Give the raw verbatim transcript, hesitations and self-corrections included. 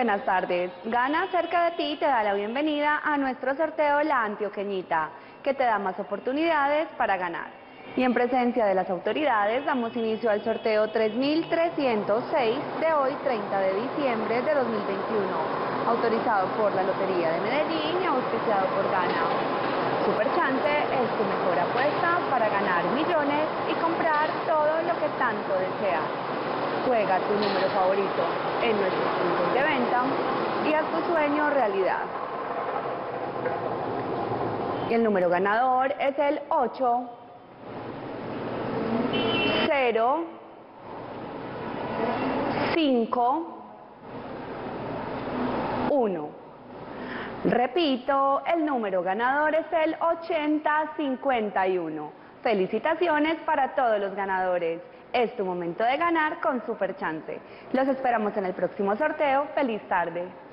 Buenas tardes. Gana cerca de ti te da la bienvenida a nuestro sorteo La Antioqueñita, que te da más oportunidades para ganar. Y en presencia de las autoridades damos inicio al sorteo tres mil trescientos seis de hoy, treinta de diciembre de dos mil veintiuno, autorizado por la Lotería de Medellín y auspiciado por Gana. Superchance es tu mejor apuesta para ganar millones y comprar todo lo que tanto deseas. Juega tu número favorito en nuestros puntos de venta y haz tu sueño realidad. Y el número ganador es el ocho, cero, cinco, uno. Repito, el número ganador es el ochenta cincuenta y uno. Felicitaciones para todos los ganadores. Es tu momento de ganar con Superchance. Los esperamos en el próximo sorteo. ¡Feliz tarde!